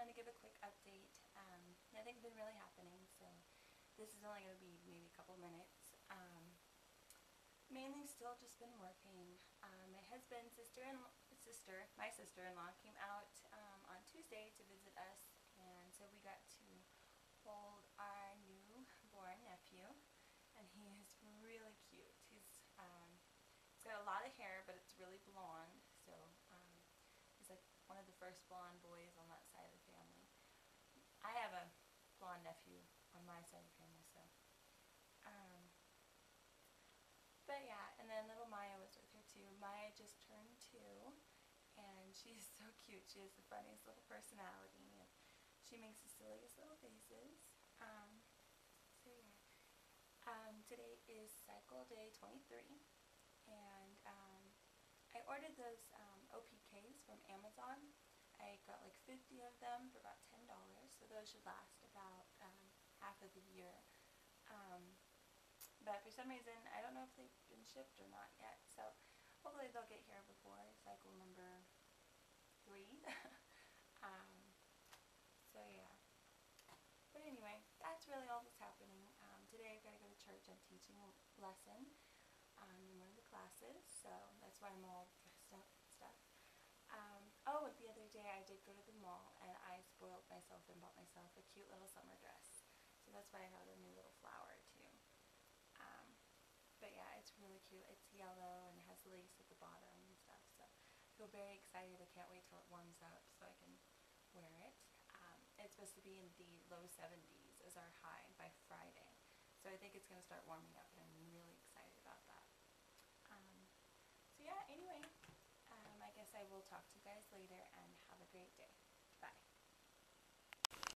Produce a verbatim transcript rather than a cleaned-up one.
wanted to give a quick update. Um, nothing's been really happening, so this is only going to be maybe a couple minutes. Um, mainly still just been working. Um, my husband, sister, and sister, my sister-in-law came out um, on Tuesday to visit us, and so we got to hold our newborn nephew, and he is really cute. He's um, he's got a lot of hair, but it's really blonde, so um, he's like one of the first blonde boys on that side of the family. I have a blonde nephew on my side of the family, so. Um, but yeah, and then little Maya was with her too. Maya just turned two, and she's so cute. She has the funniest little personality, and she makes the silliest little faces. Um, so yeah. Um, today is cycle day twenty-three, and um, I ordered those um, O P Ks from Amazon. I got like fifty of them for about ten dollars, so those should last about um, half of the year. Um, but for some reason, I don't know if they've been shipped or not yet, so hopefully they'll get here before cycle number three. um, so yeah. But anyway, that's really all that's happening. Um, today I've got to go to church. I'm teaching a lesson um, in one of the classes, so that's why I'm all dressed up and stuff. Um, oh, the other day I did go to the mall, and I spoiled myself and bought myself a cute little summer dress. So that's why I have a new little flower too. Um, but yeah, it's really cute. It's yellow and it has lace at the bottom and stuff. So I feel very excited. I can't wait till it warms up so I can wear it. Um, it's supposed to be in the low seventies as our high by Friday. So I think it's going to start warming up, and I'm really excited about that. Um, so yeah, anyway, um, I guess I will talk to you guys later.